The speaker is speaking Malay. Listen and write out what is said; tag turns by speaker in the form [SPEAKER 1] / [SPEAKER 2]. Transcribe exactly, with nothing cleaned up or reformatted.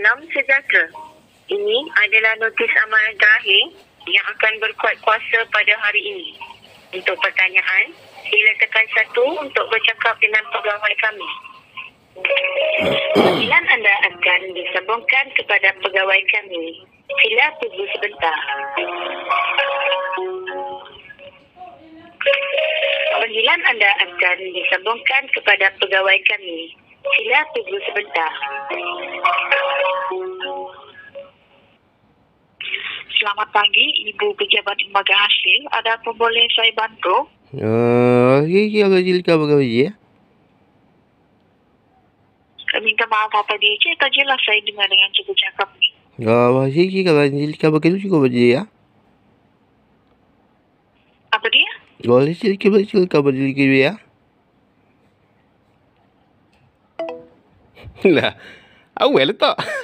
[SPEAKER 1] Salam sejahtera. Ini adalah notis amaran terakhir yang akan berkuat kuasa pada hari ini. Untuk pertanyaan, sila tekan satu untuk bercakap dengan pegawai kami. Panggilan anda akan disambungkan kepada pegawai kami. Sila tunggu sebentar. Panggilan anda akan disambungkan kepada pegawai kami. Sila tunggu sebentar. Selamat pagi, Ibu Pejabat Lembaga Hasil. Ada apa boleh saya bantu?
[SPEAKER 2] Uh, okay, okay, Abang Jilka pegawai je ya.
[SPEAKER 1] Minta maaf apa dia je, tak jelas saya dengar dengan cikgu cakap ni.
[SPEAKER 2] Uh, okay, Abang Jilka pakai tu cukup je ya.
[SPEAKER 1] Apa dia?
[SPEAKER 2] Boleh Jilka, Abang Jilka, Abang Jilka ya. Lah, awal tak?